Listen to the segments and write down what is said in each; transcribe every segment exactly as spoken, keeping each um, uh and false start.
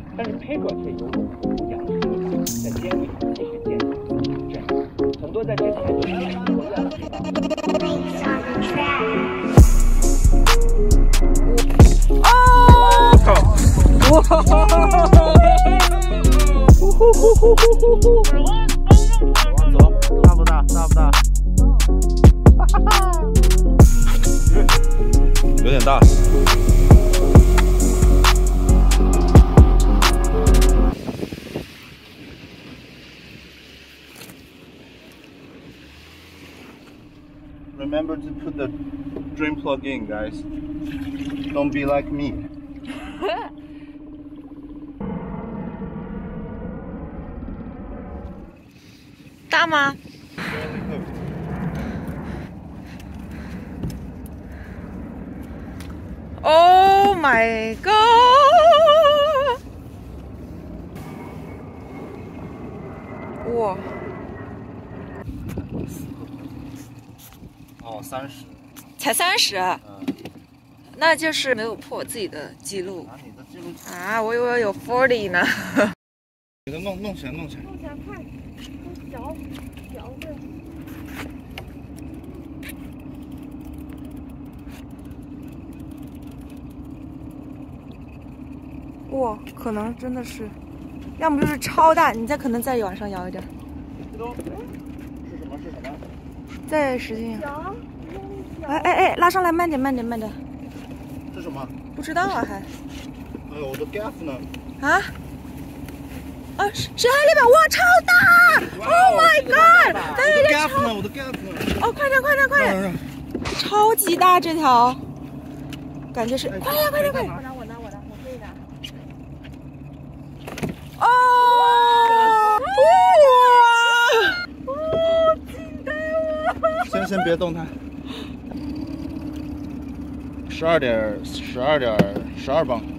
但是胚壳却有不养生长，在坚维上继续建立。这样，很多在之前就没有过院的地方。 哦！哇！哈哈哈哈哈！呼呼呼呼呼呼呼！走走，大不大？大不大？哈哈哈！有点大。 Remember to put the drain plug in, guys. Don't be like me. 大吗 ？Oh my god！ 哇！ 哦，三十， 才三十， 嗯， 那就是没有破我自己的记录。 啊，你的记录啊，我以为有 forty 呢。 给它弄弄起来，弄起来。 弄起来，快，嚼嚼着。 哇，可能真的是，要么就是超大，你再可能再往上摇一点。 是什么？是什么？ 再使劲！ 嚼， 哎哎哎，拉上来，慢点，慢点，慢点。 是什么？ 不知道啊，还。 哎呦，我的 gaff 呢？ 啊？啊，是是海里边，哇，超大 ！Oh my god！ 我的 gaff 呢？我的 gaff 呢？ 哦，快点，快点，快点！超级大这条，感觉是，快点，快点，快点！ 我拿，我拿，我拿，我可以拿。 哦！哇！哦，惊呆我！ 先先别动它。十二点，十二点，十二磅。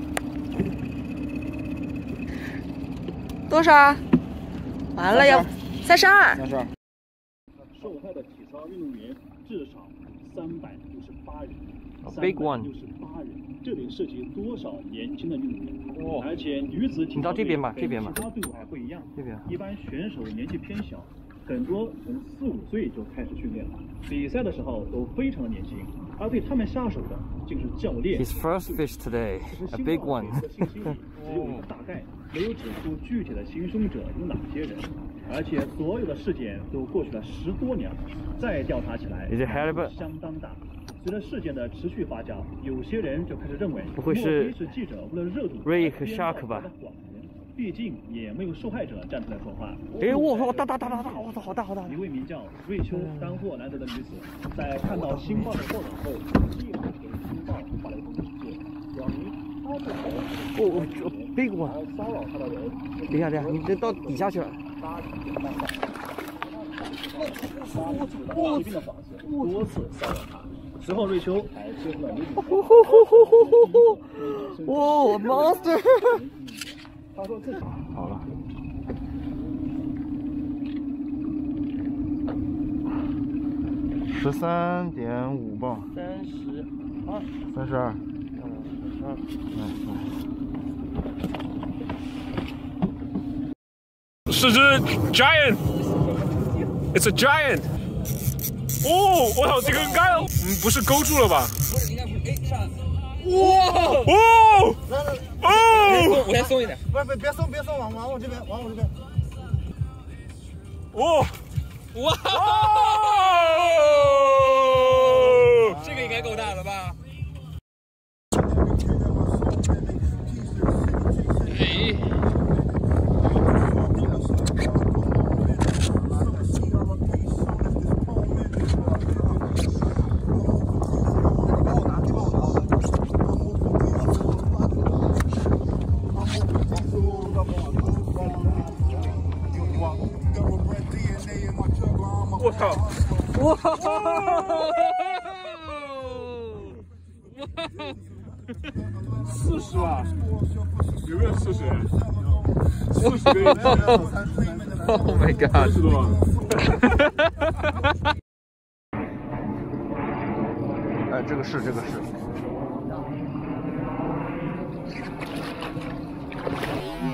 多少？完了要三十二。 三十二。 受害的体操运动员至少三百六十八人。 Big one。 六十八人，这得涉及多少年轻的运动员？ 哦。 而且女子体操队跟其他队伍还不一样。 这边。 一般选手年纪偏小。 很多从四五岁就开始训练了，比赛的时候都非常的年轻，而对他们下手的竟是教练。 His first fish today, a big one. 信息里只有一个大概，没有指出具体的行凶者有哪些人，而且所有的事件都过去了十多年了，再调查起来， Is it Halibut? 相当大。随着事件的持续发酵，有些人就开始认为， 不会是是记者为了热度 Ray 和 Shark 吧？ 毕竟也没有受害者站出来说话。 哎，我操，大大大大大，我操，好大好大！ 一位名叫瑞秋单货男子的女子，在看到《新报》的报道后，立马给《新报》发了一封信件，表明她不同哦哦 ，big one！ 骚扰她的人。 等一下，等一下，你这到底下去了。 我疾病的方式多次骚扰她。随后，瑞秋还接触了女主。 呼呼呼呼呼呼呼！哇 ，monster！ 他说自己好了，十三点五磅， 三十二， 三十二， 嗯，三十二， 嗯， 是只 giant， it's a giant。哦，我操，这个应该，嗯，不是勾住了吧？ 不是，应该不是，哎，上。 哇！哦！哦！ 我先松一点。 不是，别别松，别松，往往我这边，往我这边。 哦！ 哇！ 哦！ 这个应该够大了吧？哎。 我操！ 哇！ 四十吧？有没有四十？四十个 Oh my god！ 三十多。 哎，这个是，这个是。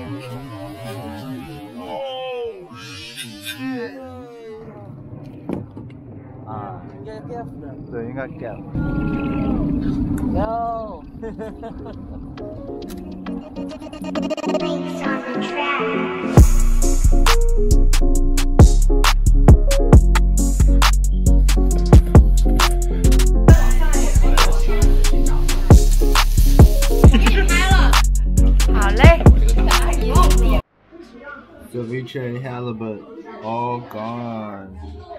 对，应该 get 了。 有。 好嘞。 Ceviche and halibut all gone.